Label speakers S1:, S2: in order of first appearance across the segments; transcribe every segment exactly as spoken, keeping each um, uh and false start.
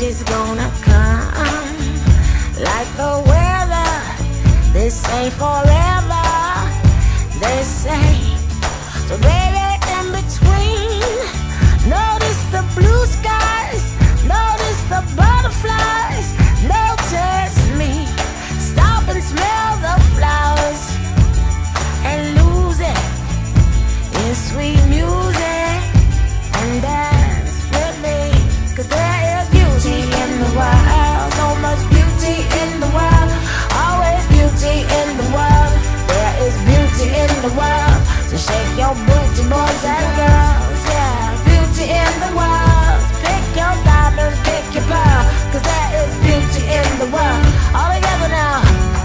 S1: is gonna come. Like the weather, this ain't forever, they say. So baby, in between, notice the blue skies, notice the butterflies, notice me. Stop and smell the flowers and lose it in sweet music and dance with me. 'Cause there is beauty in the world, so much beauty in the world, always beauty in the world. There is beauty in the world, so shake your booty, boys and girls. Yeah, beauty in the world. Pick your diamond, pick your pearl, 'cause there is beauty in the world. All together now.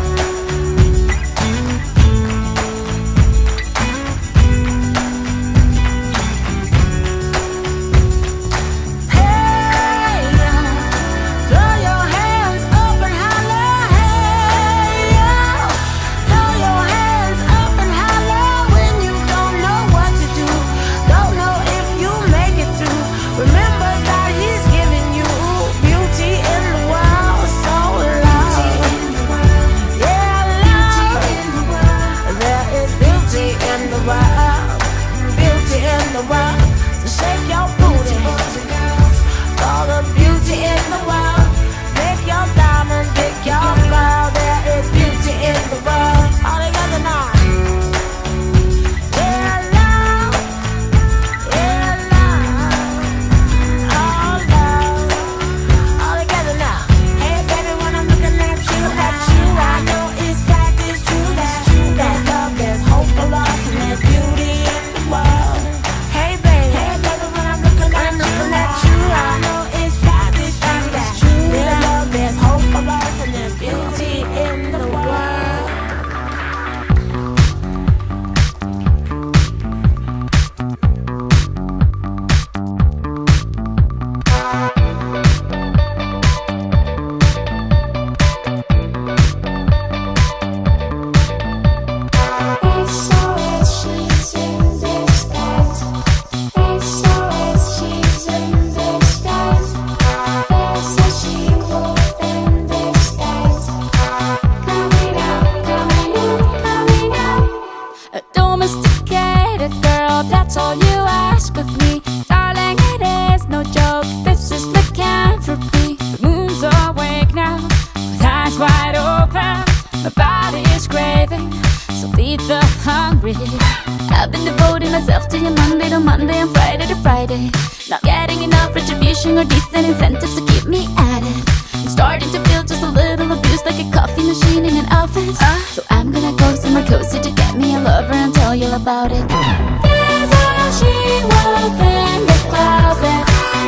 S2: I've been devoting myself to you Monday to Monday and Friday to Friday. Not getting enough retribution or decent incentives to keep me at it. I'm starting to feel just a little abused, like a coffee machine in an office. uh. So I'm gonna go somewhere cozy to get me a lover and tell you about it. There's a she-wolf in the closet,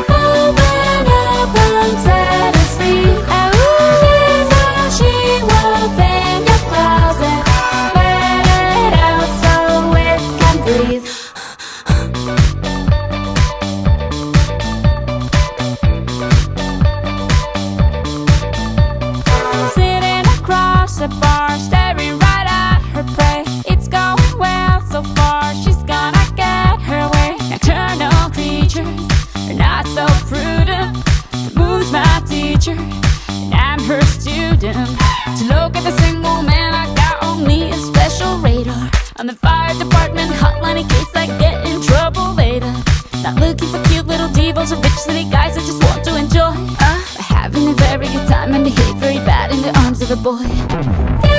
S2: open up and set us free. There's a she-wolf in your closet, let it out so it can breathe. Sitting across the bar, staring right at her prey. It's going well so far, she's gonna get her way. Nocturnal creatures are not so prudent. The moon's my teacher, and I'm her student. To look at the single man, I got on me a special radar. On the fire department hotline in case I get in trouble later. Not looking for cute little divas or rich city guys, I just want to enjoy uh, having a very good time and behave very bad in the arms of a boy.